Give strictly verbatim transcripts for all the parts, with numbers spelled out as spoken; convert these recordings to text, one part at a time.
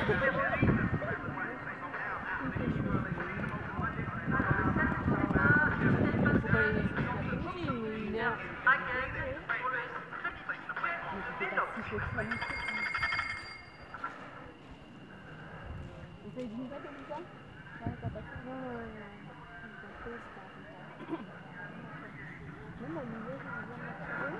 Vous avez une date comme ça? Ouais, t'as pas fait. Non, non, non. Même à l'hiver, je viens de m'attirer.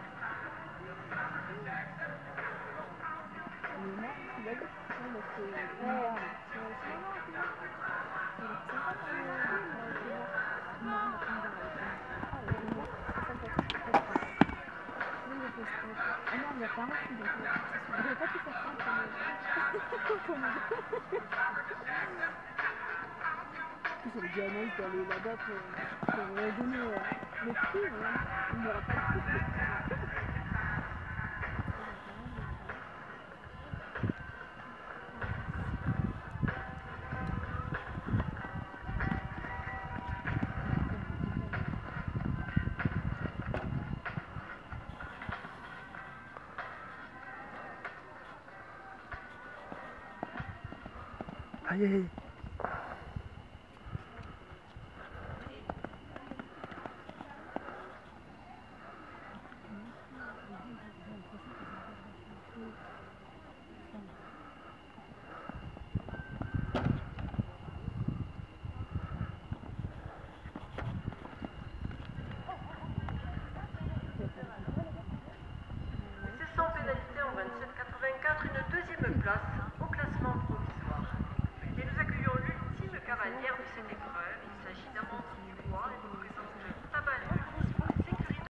Mais non, tu l'as dit? Non, mais c'est une barre. Ouais, c'est une barre. C'est sympa comme ville, là, c'est bon. Non, on a une barre avec ça. Ah, il y a une barre? C'est sympa. Oui, je fais ça. Ah non, il y a pas un fil, donc je vais pas tout faire ça comme... J'avais dit à Anaïs d'aller là-bas pour, pour donner euh, le prix, hein. Il n'y aura pas de prix. Aïe aïe.